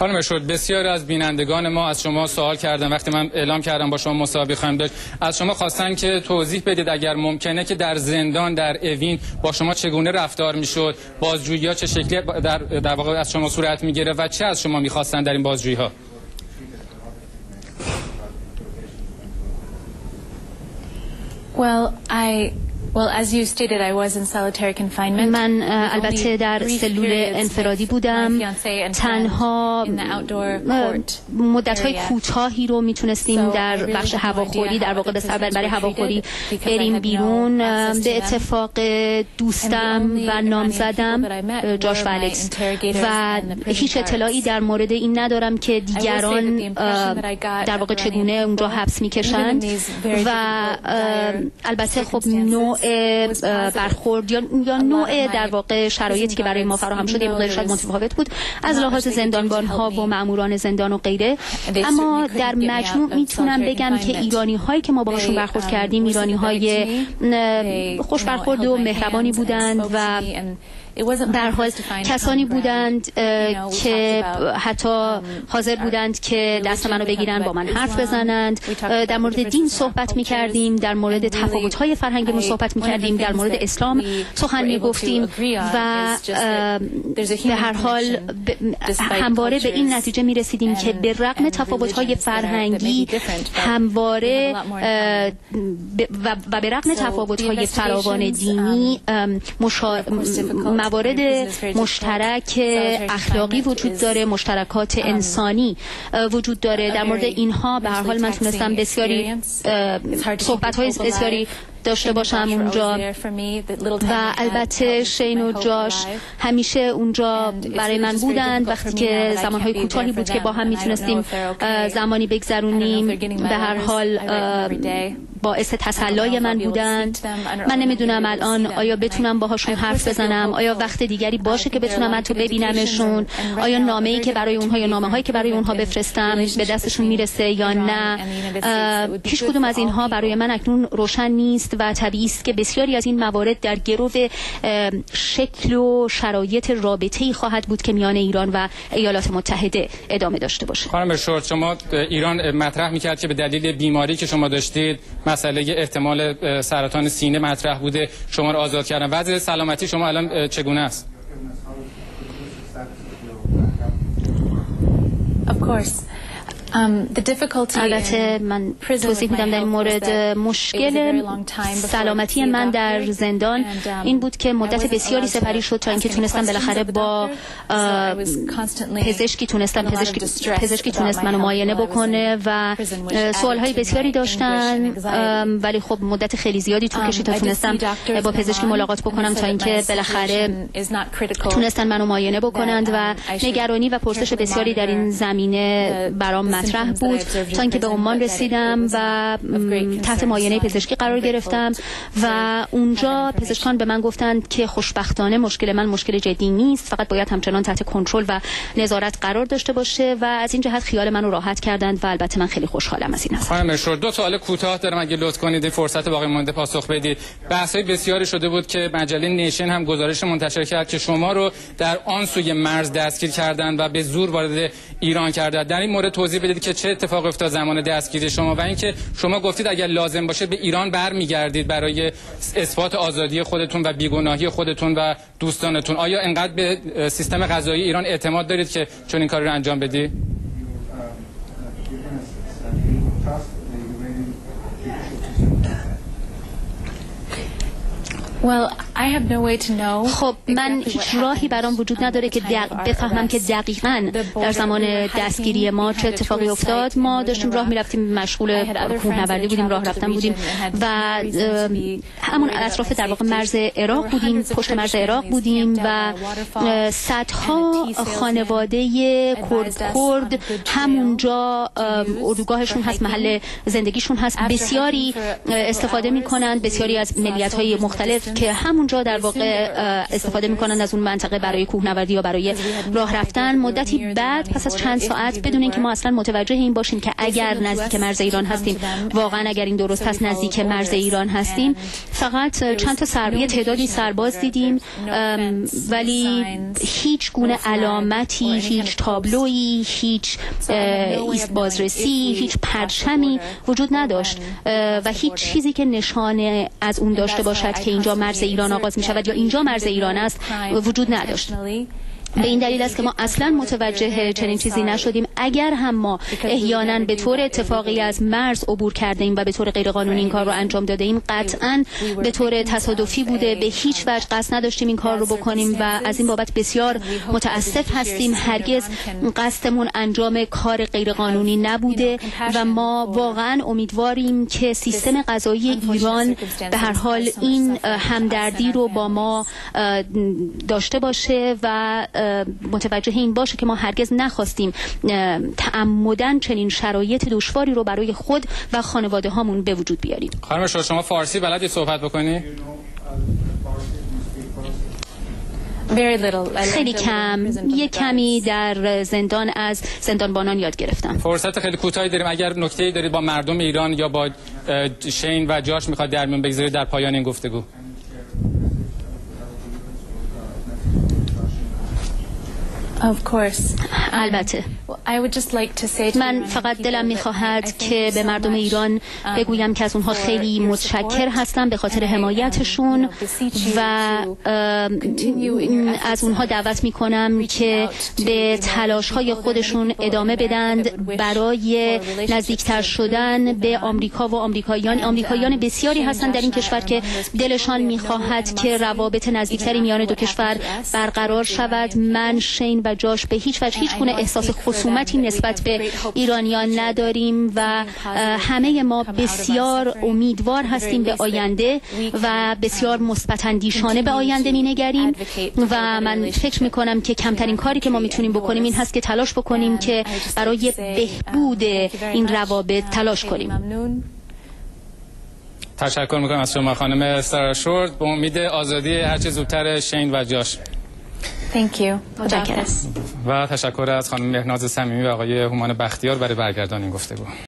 خانم شد بسیاری از بینندگان ما از شما سوال کردن وقتی من اعلام کردم با شما مسابقه خواهیم داشت، از شما خواستن که توضیح بدید اگر ممکنه که در زندان در اوین با شما چگونه رفتار میشد، بازجویی‌ها چه شکلی در واقع از شما صورت میگیره و چه از شما میخواستن در این بازجویی‌ها؟ As you stated, I was in solitary confinement. من البته در سلول انفرادی بودم. تنها مدت‌های کوتاهی رو میتونستیم در بخش هواخوری، در واقع به سبب هواخوری بریم بیرون. به اتفاق دوستم و نامزدم جاش و الکس و هیچ اطلاعی در مورد این ندارم که دیگران در واقع چگونه اونجا حبس میکشند و البته خب نوع برخورد یا نوع در واقع شرایطی که برای ما فراهم شد یه مقدار شاید متفاوت بود از لحاظ زندانبان‌ها و ماموران زندان و غیره، اما در مجموع میتونم بگم که ایرانی‌هایی که ما باهاشون برخورد کردیم ایرانی‌های خوش برخورد و مهربانی بودند و در حال کسانی بودند که حتی حاضر بودند که دست منو بگیرن با من حرف بزنند. در مورد دین صحبت می‌کردیم، در مورد تفاوت‌های فرهنگیمون صحبت می‌کردیم، در مورد اسلام سخن می‌گفتیم و به هر حال همواره به این نتیجه می‌رسیدیم که به رغم تفاوت‌های فرهنگی همواره و به رغم تفاوت‌های فراوان دینی موارد مشترک اخلاقی وجود داره، مشترکات انسانی وجود داره. در مورد اینها به هر حال من تونستم بسیاری صحبت‌های بسیاری داشته باشم اونجا و البته شین و جاش همیشه اونجا برای من بودند وقتی که زمانهای کوتاهی بود که با هم میتونستیم زمانی بگذرونیم. به هر حال باعث تسلای من بودند. من نمیدونم الان آیا بتونم باهاشون حرف بزنم، آیا وقت دیگری باشه که بتونم حتی ببینمشون، آیا نامه‌ای که برای اونها یا نامه‌هایی که برای اونها بفرستم به دستشون میرسه یا نه. هیچ کدوم از اینها برای من اکنون روشن نیست و طبیعی است که بسیاری از این موارد در گرو شکل و شرایط رابطه‌ای خواهد بود که میان ایران و ایالات متحده ادامه داشته باشه. خانم شورت، شما ایران مطرح می‌کرد که به دلیل بیماری که شما داشتید، مسئله احتمال سرطان سینه مطرح بوده، شما رو آزاد کردن. وضع سلامتی شما الان چگونه است؟ Of course. البته من توضیح میدم در این مورد. مشکل سلامتی من در زندان این بود که مدت بسیاری سپری شد تا اینکه تونستم بالاخره با پزشکی تونست منو معاینه بکنه و سوالهای بسیاری داشتن، ولی خب مدت خیلی زیادی طول کشید تا تونستم با پزشکی ملاقات بکنم تا اینکه بالاخره تونستن منو معاینه بکنند و نگرانی و پرسش بسیاری در این زمینه برام مطرح بود تا اینکه به عمان رسیدم و تحت معاینه پزشکی قرار گرفتم و اونجا پزشکان به من گفتند که خوشبختانه مشکل من مشکل جدی نیست، فقط باید همچنان تحت کنترل و نظارت قرار داشته باشه و از این جهت خیال منو راحت کردند و البته من خیلی خوشحالم از این هستم. خانم مشور، دو سوال کوتاه دارم اگه لطف کنید فرصت باقی مونده پاسخ بدید. بحث‌های بسیاری شده بود که مجله نیشن هم گزارش منتشر کرد که شما رو در آن سوی مرز دستگیر کردند و به زور وارد ایران کردند. در این مورد توضیح بدید که چه اتفاقی افتاد زمان دستگیری شما و اینکه شما گفتید اگر لازم باشه به ایران برمیگردید برای اثبات آزادی خودتون و بیگناهی خودتون و دوستانتون. آیا انقدر به سیستم قضایی ایران اعتماد دارید که چون این کار رو انجام بدید؟ خب من هیچ راهی برام وجود نداره که بفهمم که دقیقاً در زمان دستگیری ما چه اتفاقی افتاد. ما داشتیم راه میرفتیم، مشغول کوهنوردی بودیم، راه رفتن بودیم و همون اطراف در واقع مرز عراق بودیم، پشت مرز عراق بودیم و صدها خانواده کرد همونجا اردوگاهشون هست، محل زندگیشون هست. بسیاری استفاده میکنند، بسیاری از ملیت‌های مختلف که همونجا اونجا در واقع استفاده میکنن از اون منطقه برای کوهنوردی یا برای راه رفتن. مدتی بعد پس از چند ساعت بدون اینکه ما اصلا متوجه این باشیم که اگر نزدیک مرز ایران هستیم، واقعا اگر این درست هست نزدیک مرز ایران هستیم، فقط چند تا تعدادی سرباز دیدیم، ولی هیچ گونه علامتی، هیچ تابلویی، هیچ ایست بازرسی، هیچ پرچمی وجود نداشت و هیچ چیزی که نشانه از اون داشته باشد که اینجا مرز ایران آغاز می شود یا اینجا مرز ایران است وجود نداشت. به این دلیل است که ما اصلا متوجه چنین چیزی نشدیم. اگر هم ما احیانا به طور اتفاقی از مرز عبور کرده ایم و به طور غیرقانونی این کار رو انجام داده ایم، قطعا به طور تصادفی بوده، به هیچ وجه قصد نداشتیم این کار رو بکنیم و از این بابت بسیار متاسف هستیم. هرگز قصدمون انجام کار غیرقانونی نبوده و ما واقعا امیدواریم که سیستم قضایی ایران به هر حال این همدردی رو با ما داشته باشه و متوجه این باشه که ما هرگز نخواستیم تعمدن چنین شرایط دشواری رو برای خود و خانواده هامون به وجود بیاریم. خانم شما فارسی بلدی صحبت بکنی؟ خیلی کم، یک کمی در زندان از زندانبانان یاد گرفتم. فرصت خیلی کوتاهی داریم، اگر نکته‌ای دارید با مردم ایران یا با شین و جاش میخواد در میون بگذارید در پایان این گفتگو. Of course. البته. I would just like to say من فقط دلم میخواهد که به مردم ایران بگویم که از اونها خیلی متشکر هستم به خاطر حمایتشون و از اونها دعوت میکنم که به تلاش‌های خودشون ادامه بدند برای نزدیکتر شدن به آمریکا و آمریکاییان بسیاری هستند در این کشور که دلشان میخواهد که روابط نزدیکتری میان دو کشور برقرار شود. من، شین و جاش به هیچ وجه هیچ گونه احساس خصومتی نسبت به ایرانیان نداریم و همه ما بسیار امیدوار هستیم به آینده و بسیار مثبت اندیشانه به آینده می‌نگریم و من فکر می‌کنم که کمترین کاری که ما میتونیم بکنیم این هست که تلاش بکنیم که برای بهبود این روابط تلاش کنیم. تشکر می‌کنم از شما خانم سارا شورد. به امید آزادی هرچه زودتر شین و جاش. Thank you. متشکرم. و تشکر از خانم مهناز صمیمی و آقای هومان بختیار برای برگردان این گفتگو.